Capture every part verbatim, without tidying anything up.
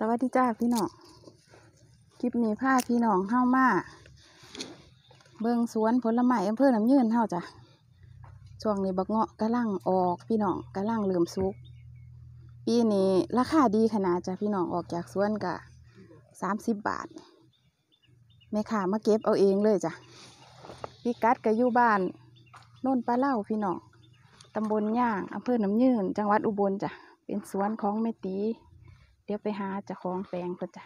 สวัสดีจ้าพี่น้องคลิปนี้พาพี่น้องเข้ามาเบิ่งสวนผลไม้อำเภอน้ำยืนเฮาจ้ะช่วงนี้บักเงาะกำลังออกพี่น้องกำลังเริ่มสุกปีนี้ราคาดีขนาดจ้ะพี่น้องออกจากสวนกะสามสิบบาทแม่ค้ามาเก็บเอาเองเลยจ้ะพี่กัดก็อยู่บ้านโน่นปลาเล่าพี่น้องตำบลย่างอำเภอน้ำยืนจังหวัดอุบลจ้ะเป็นสวนของแม่ตีเดี๋ยวไปหาเจ้าของแปลงเพิ่นจ้ะ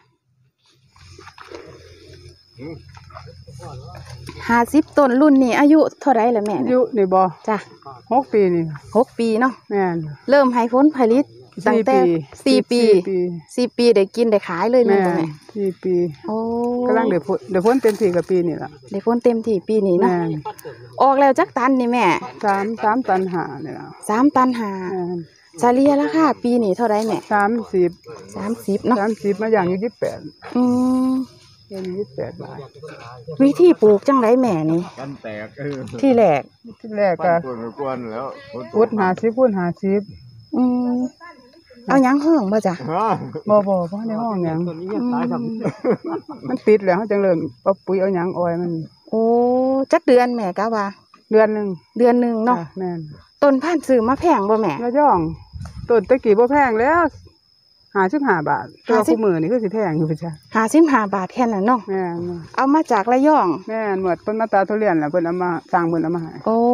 ห้าสิบต้นรุ่นนี้อายุเท่าไรล่ะแม่อายุนี่บ่จ้ะหกปีนี่หกปีเนาะแม่นเริ่มให้ผลผลิตตั้งแต่สี่ปีสี่ปีได้กินได้ขายเลยแม่นบ่แม่สี่ปีโอ้กำลังเดี๋ยวเดี๋ยวพ้นเต็มที่กับปีนี่ล่ะเดี๋ยวพ้นเต็มที่ปีนี้เนาะออกแล้วจักตันนี่แม่สามสามตันหานี่ล่ะสามตันหาเฉลี่ยราคาปีนี้เท่าไรแม่สามสิบสามสิบเนาะสามสิบมาอย่างอยู่ยี่สิบแปดอืมเป็นยี่สิบแปดบาทวิธีปลูกจังไรแม่นี่กันแตกเออที่แรกที่แรกก็กวนๆแล้วอุดหาสิบคูณหาสิบอืมเอาหยังห้องบ่จ้ะบ่บ่เพราะในห้องหยังมันติดแล้วเขาจังเริ่มเอาปุ๋ยเอาหยังอ้อยมันโอ้จักเดือนแม่กะว่าเดือนนึงเดือนนึงเนาะแม่นต้นพันธุ์ซื้อมาแพงบ่แม่ระย่องต้นตะกี้บ่แพงแล้วห้าสิบห้าบาทตัวคู่มือนี่คือสิแพงอยู่พี่จ้ะห้าสิบห้าบาทแค่นั้นเนาะแม่นเอามาจากระยองแม่นหมดเพิ่นมาตาทุเรียนแล้วเพิ่นเอามาสร้างเพิ่นเอามาให้โอ้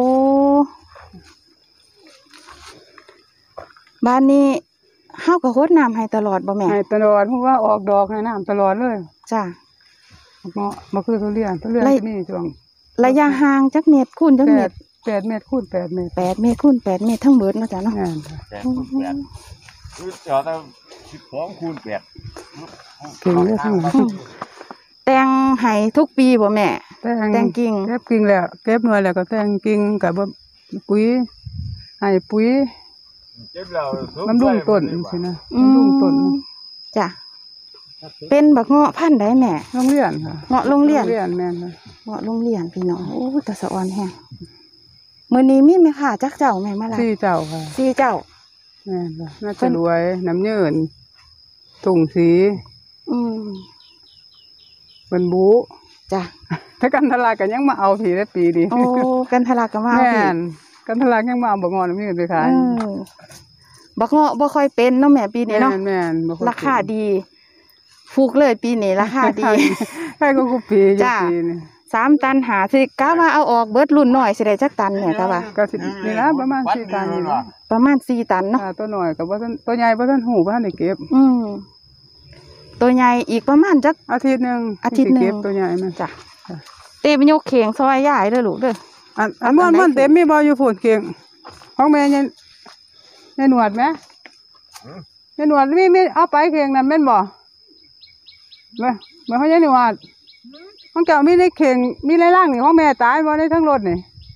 บ้านนี้เฮาก็รดน้ำให้ตลอดบ่แม่ให้ตลอดเพราะว่าออกดอกให้น้ำตลอดเลยจ้ะเหมาะบ่คือทุเรียนทุเรียนที่นี่ช่วงระยะห่างจักเมตรคูณจักเมตรแปดเมตรคูณแปดเมตรแปดเมตรคูณแปดเมตรทั้งหมดเนาะจ้ะเนาะแม่นแปดคูณแปดคือจอดเอาสิบสองคูณแปดเก่งเลยทั้งหมดแต่งให้ทุกปีบ่แม่แต่งกิ่งเก็บกิ่งแล้วเก็บหน่วยแล้วก็แต่งกิ่งกับปุ๋ยให้ปุ๋ยเก็บแล้วบำรุงต้นสินะบำรุงต้นจ้ะเป็นบักเงาะพันธุ์ใดแม่โรงเรียนค่ะเงาะโรงเรียนเรียนแม่นค่ะเงาะโรงเรียนพี่น้องโอ้ตะสะออนแฮงมื้อนี้มีแม่ค้าจักเจ้าแม่มาล่ะสี่เจ้าค่ะสี่เจ้าแม่นค่ะน่าจะรวยน้ำเยินถุงสีอืมเป็นบูจ้ะถ้ากันทลายกันยังมาเอาผีได้ปีนี้โอ้กันทลายก็มาเอาแม่นกันทลายยังมาเอาบักเงาะน้ำเยินไปขายบักเงาะบ่ค่อยเป็นเนาะแม่ปีนี้เนาะแม่นราคาดีฟูกเลยปีนี้ราคาดีใช่ก็กูปีจ้ะสามตันหาสิกะว่าเอาออกเบิดรุ่นหน่อยสิได้จักตันเนี่ยกะว่าก็สินี่นะประมาณสี่ตันนี่ประมาณสี่ตันเนาะตัวหน่อยกับว่าตัวใหญ่ว่าท่านหูว่าท่านได้เก็บอืมตัวใหญ่อีกประมาณจักอาทิตย์นึงอาทิตย์นึงเก็บตัวใหญ่มันจ้ะเต็มยกเข่งซอยใหญ่เด้อลูกเด้ออันอันมันมันเต็มมีบ่อยู่ฝุ่นเข่งของแม่ยังในหนวดไหมในหนวดมีมีเอาไปเข่งนั่นแม่นบ่แม่แม่เขายังหนวดของเก่ามีในเข่งมีในร่างนี่ของแม่ตายบ่ในทั้งรถนี่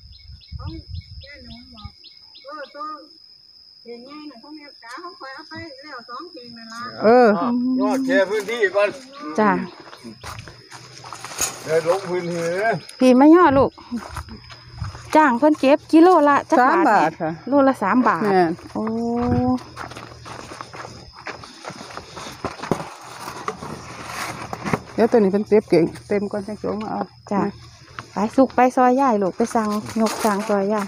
เออยอดแค่พื้นที่ก่อนจ้ะเดินลงพื้นที่พี่ไม่ย่อลูกจ้างเพิ่นเก็บกิโลละจักบาทค่ะโลละสามบาทโอ้เดี๋ยวตัวนี้เป็นเต็มเก่งเต็มก่อนจะโจมมาเอาจ้ะไปสุกไปซอยใหญ่ลูกไปสั่งยกสั่งซอยใหญ่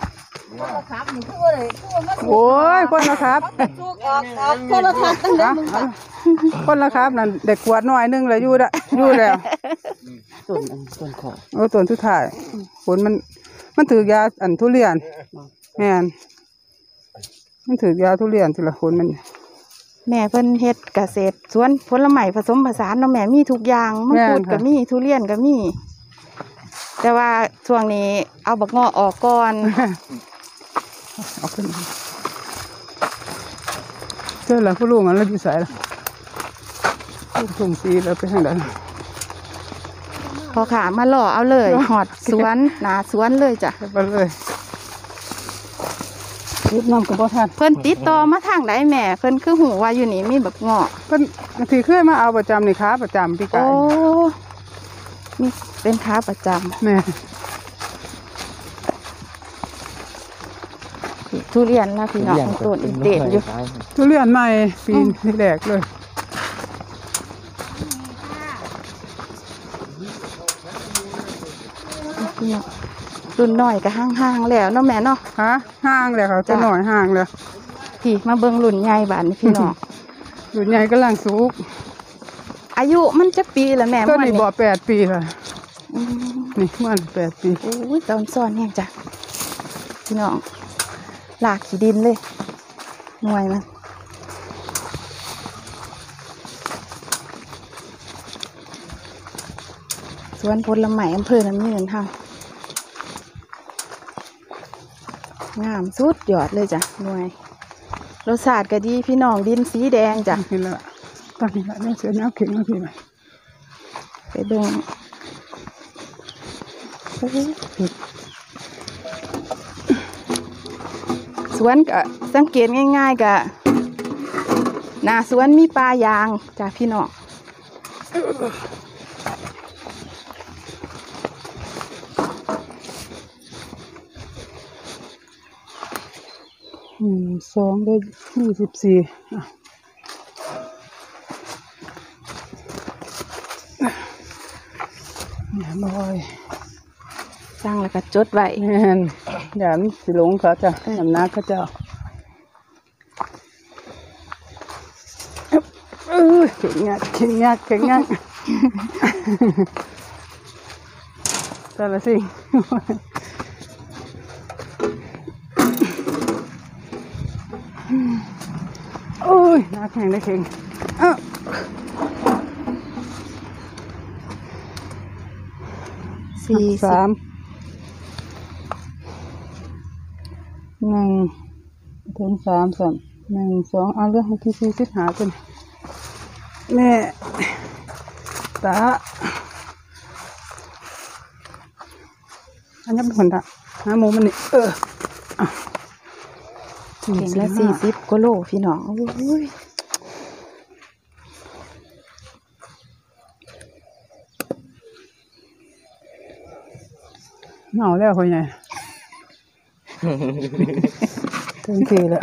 โอ้ยคนละครับคนละครับตั้งแต่มึงคนละครับนั่นเด็กขวดหน่อยนึงเลยอยู่ละอยู่แล้วส่วนส่วนขอโอ้ส่วนทุกถ่ายผลมันมันถือยาอันทุเรียนแม่นมันถือยาทุเรียนทีละคนมันแม่เพิ่นเฮ็ดเกษตรสวนผลไม้ผสมผสานเนาะแม่มีทุกอย่างมังคุดก็มีทุเรียนก็มีแต่ว่าช่วงนี้เอาบักเงาะออกก่อนเอาขึ้นเจ้าหลังผู้ลุงอันเราอยู่ใส่ละลูกถุงซีแล้วไปทางไหนพอขามาหล่อเอาเลยหอดสวนหนาสวนเลยจ้ะไปเลยรีบนำกับพ่อท่านเพิ่นติดต่อมาทางไหนแม่เพิ่นคือหูว่าอยู่นี่มีบักเงาะเพิ่นบางทีเคยมาเอาประจำนี่ค้าประจำพี่ไก่โอ้นี่เป็นค้าประจำแม่ทุเรียนนะพี่น้องต้นอินเดียอยู่ทุเรียนใหม่ปีนี้แรกเลยเนาะรุ่นน้อยก็ห่างๆแล้วเนาะแม่เนาะฮะห่างเลยค่ะจะจ้ะหน่อยห่างเลยพี่มาเบิ่งรุ่นใหญ่บาดนี้พี่น้องรุ่นใหญ่กำลังสุกอายุมันจะปีละแม่ต้นม่วนนี้นี่บ่แปดปีค่ะอืมนี่มันแปดปีโอ้ยตอนซ่อนแห้งจ้ะพี่น้องหลากขี้ดินเลยหน่วยมันสวนผลไม้อำเภอน้ำยืนเฮางามสุดยอดเลยจ้ะหน่วยรสชาติก็ดีพี่น้องดินสีแดงจ้ะเห็นแล้วล่ะตอนนี้ละเนี่ยเสือน้ำเข็งแล้วพี่ไหมไปเบิ่งโอ้ยผิดสวนก็สังเกตง่ายๆก็หน้าสวนมีปลายางจ้ะพี่น้องหนึ่งสองได้ยี่สิบสี่เนี่ยบอยสร้างแล้วก็จดไว้แม่นเดี๋ยวมันสิหลงเขาจะน้ำหนักเขาจะเออเข่งงักเข่งงักเข่งงักแต่ละสิ่งโอ้ยนักแข่งได้เข่งเอ้าสี่สิสาบมหนึ่งถึงสามสามหนึ่งสองเอาเรื่องให้ที่สี่สิบหาเป็นแม่ตาอันนี้เป็นคนละหาหมูมันนี่เอออ่ะเก่งละสี่สิบกิโลพี่น้องโอ้ยเหงาแล้วคนใหญ่เต็มที่แล้ว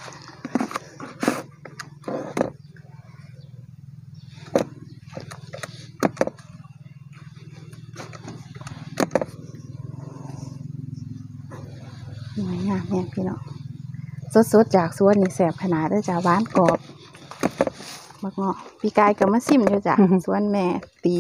หน่วยงามแม่พี่น้องสดๆจากสวนนี่แสบขนาดเลยจ้ะหวานกรอบบักเงาะพี่กายก็มาซิมอยู่จ้ะสวนแม่ตี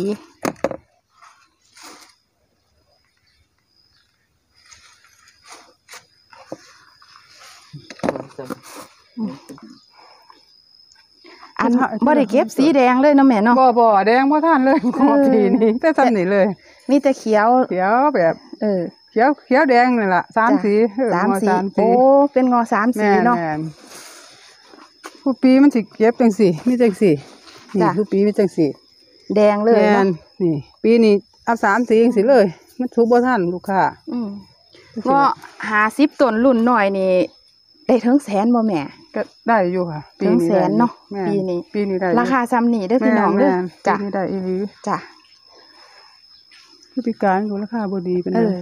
อันบ่ได้เก็บสีแดงเลยเนาะแม่เนาะบ่บ่แดงบ่ท่านเลยขอทีนี้แต่ทำนี่เลยมีแต่เขียวเขียวแบบเออเขียวเขียวแดงนี่แหละสามสีเออสามงอสีสามสีโอ้เป็นงอสามสีแม่นเนาะแม่นผู้ปีมันสิเก็บจังสี่มีจังสี่นี่จ้ะผู้ปีมีจังสี่แดงเลยแม่เนาะนนี่ ปีนี้เอาสามสีจังสิเลย มันถูกบ่ทันลูกค้าอืมงอหาสิบต้นรุ่นหน่อยนี่ได้ถึงแสนบ่แม่ก็ได้อยู่ค่ะ ปีถึงแสนเนาะแม่ปีนี้ปีนี้ได้อยู่ราคาซ้ำนี่เด้อพี่น้องเด้อแม่นๆจ้ะปีนี้ได้อีหลีจ้ะผู้พิการอยู่ราคาบ่ดีเป็นเอไงอ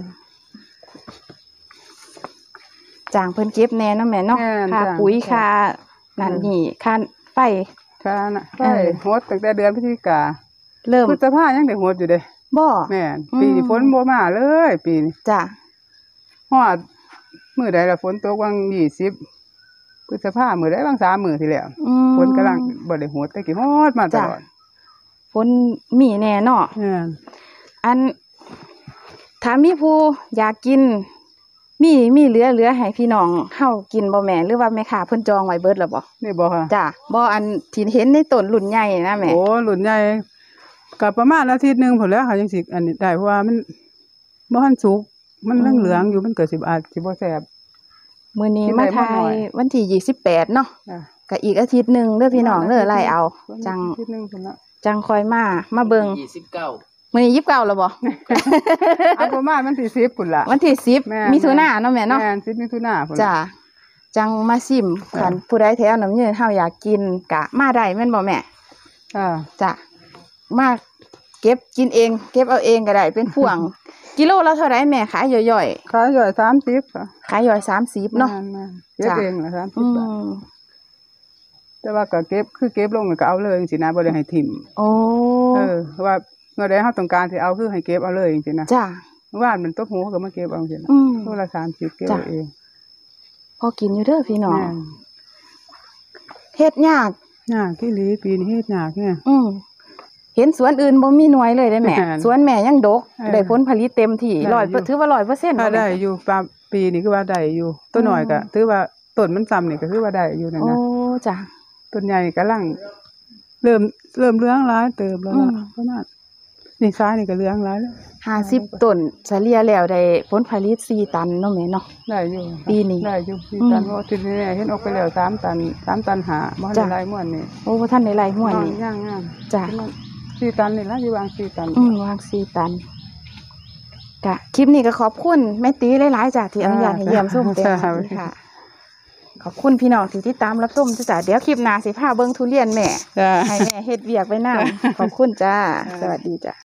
จ้างเพิ่นเก็บแน่เนาะแม่เนาะแม่นค่าจ้างปุ๋ยจ้างค่านั่นนี่ค่าไฟค่ะน่ะเอใช่อโหดตั้งแต่เดือนพฤศจิกาเริ่มพฤษภายังได้โหดอยู่เด้บ่แม่นอืมปีนี้ฝนบ่มาเลย ปีนี้จ้ะฮอดมื้อใดล่ะฝนตกวังยี่สิบพฤษภามื้อใดบางสามมื้อที่แล้วอืมฝนกำลังบ่ได้โหดแต่กี้โหดมาตจ้ะลอดฝนมีแน่เนาะแม่นอันถ้ามีผู้อยากกิน มีมีเหลือเหลือให้พี่น้องเฮากินบ่แม่หรือว่าแม่ค้าเพิ่นจองไว้เบิดแล้วบ่นี่บ่ค่ะจ้ะบ่อันที่เห็นในต้นรุ่นใหญ่นะแม่โอ้รุ่นใหญ่ก็ประมาณอาทิตย์หนึงพุ่นแหล้วค่ะจังสิอันนี้ได้เพราะว่ามันบ่ทันสุกมันเหลืองๆอยู่มันเกิดสิบอาจสิบ่แซ่บมื้อนี้กินมาได้บ่ทาน้อยยวันที่ยี่สิบแปดเนาะจ้ะก็อีกอาทิตย์หนึงเด้อพี่น้องเด้อไล่เอา จังอาทิตย์หนึงพุ่นละจังคอยมามาเบิ่งยี่สิบเก้ามื้อนี้ยี่สิบเก้าแล้วบ่เอาประมาณวันที่สิบพุ่นละวันที่สิบแม่มิถุนายนเนาะแม่เนาะแม่นสิบมิถุนายนพุ่นละจ้ะจังมาซิมจ้ะคันผู้ใดแถวน้ำยืนเฮาอยากกินกะมาได้แม่นบ่แม่อ่าจ้ะมาเก็บกินเอง เก็บเอาเองก็ได้เป็นพ่วง กิโลละเท่าไหร่แม่ขายย่อยขายย่อยสามสิบค่ะๆขายย่อยสามสิบเนาะแม่นๆเก็บจ้ะเองละสามสิอืบบาทมแต่ว่าก็เก็บคือเก็บลงแล้วก็เอาเลยจังซี่นะบ่ได้ให้ทิ่มโอ้เออเพราะว่าเมื่อใดเฮาต้องการสิเอาคือให้เก็บเอาเลยจังซี่นะจ้ะว่านมันตบหูก็มาเก็บเอาเห็นอืมตัวละสามสิบเก็บจ้ะเอาเองพอกินอยู่เด้อพี่น้องแม่นเฮ็ดยากยากที่หลีปีนี้เฮ็ดยากเนี่ยอืมเห็นสวนอื่นบ่มีหน่วยเลยได้แม่แม่นสวนแม่ยังดกเออได้ผลผลิตเต็มที่ได้ร้อยอยู่ถือว่าร้อยเปอร์เซ็นต์ถ้าได้อยู่ปลาปีนี้คือว่าได้อยู่ตัวหน่อยก็อืมถือว่าต้นมันซ้ำนี่ก็คือว่าได้อยู่นั่นโอ้นะจ้ะต้นใหญ่กำลังเริ่มเริ่มเลื้องหลายเติบแล้วอืล่ะมประมาณนี่ซ้ายนี่ก็เลื้องหลายแล้วห้าสิบต้นเฉลี่ยแล้วได้ผลผลิตสี่ตันเนาะแม่เนาะได้อยู่ปีนี้ได้อยู่สี่อืมตันเพราะที่นี่เห็นออกไปแล้วสามตันสามตันหาบ่ได้จ้ะหลายม่วนนี่โอ้บ่ทันได้ไล่หัวนี่ย่างย่างจ้ะสี่ตันนี่ละอยู่วางสี่ตันอืมวางสี่ตันกะคลิปนี้ก็ขอบคุณแม่ตีหลายๆจ้ะที่อนุญาตให้เยี่ยมชมเต็มที่ค่ะ ขอบคุณพี่น้องที่ติดตามรับชมจ้ะเดี๋ยวคลิปหน้าสิพาเบิ่งทุเรียนแม่จ้ะให้แม่เฮ็ดเวียกไว้นำ ขอบคุณจ้า สวัสดีจ้ะ